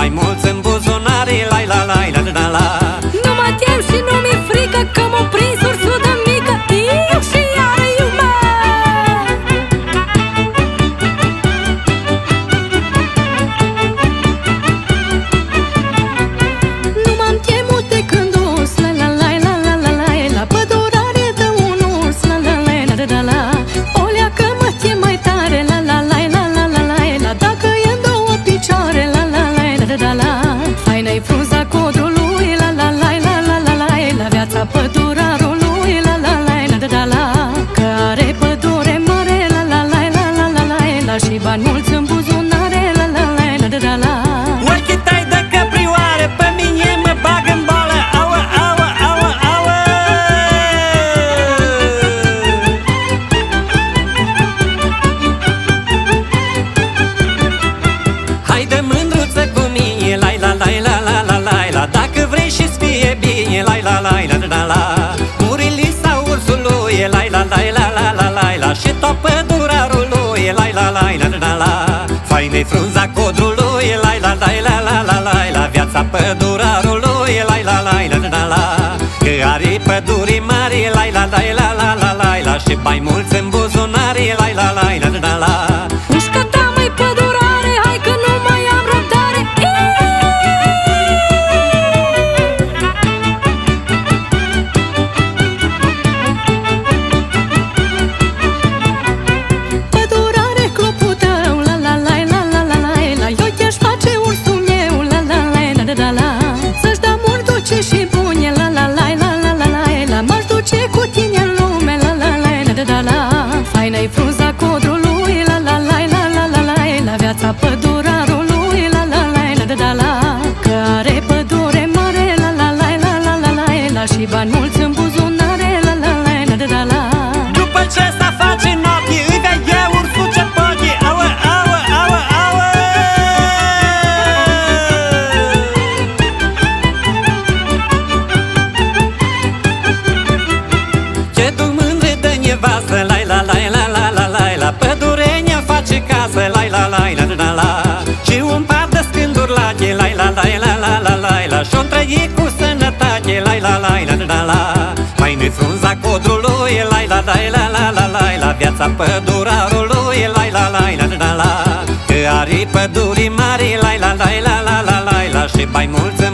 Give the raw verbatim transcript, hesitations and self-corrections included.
mai mulți în buzunare, la la la la la la. Nu mă tem și nu mi-e frică, că m-o prins ursută mică. Eu și iară iubă. Nu m-am temut de când urs, la la la la la la la. La pădurare de un urs, la la la la la la. O leacă mă tem mai tare, la la la la la la la la. Dacă e în două picioare, la la la la la la. Faină-i frunza codrului, la la la la la la la. La viața pădurarului, la la la la la la. Că are pădure mare, la la la la la la la. La și bani mulți în buzunare, la la la la la la. Ochii tăi de căprioare pe mine mă bag în boală, aua, aua, aua, aua. Haide mândruță cu mine, la la la la la la la la. Dacă vrei și-ți fie bine, la la la la la la. Murilisa ursului, la la la la la la la la. Și tot pădurarului, la la la la la la. Faină-i frunza codrului, la la la la la la la la. Viața pădurarului, la la la la la la. Că are păduri mari, la la la la la la la la. Și mai mulți în buzunare, la la la la la la. Mușcă ta, măi pădurare, hai că nu mai am răbdare. Pădurare, clopul tău, la la la la la la la la. Eu te-aș face ursul meu, la la la la la la. Să-ți dau mult dulce și bune, la la la la la la la la. M-aș duce cu tine în lume, la la la la la la. Faină-i frunza codrului, la la la la la la la. La viața pădurarului, la la la la la la. Că are pădure mare, la la la la la la la. La și bani mulți în buzunare, la la la la la la. După ce s-a face noapte, îi vede ursul ce poate, aua, aua, aua, aua. Ce duc mândre de nevastă, la la la la la la la la. Pădurenia face casă, la la la la la la. Și un pat de scânduri late, la la la la la la la la. Și-o trăi cu sănătate, la la la la la la. Mai nu-i frunza codrului, la la la la la la la la. Viața pădurarului, la la la la la la. Că are păduri mari, la la la la la la la. Și mai mulți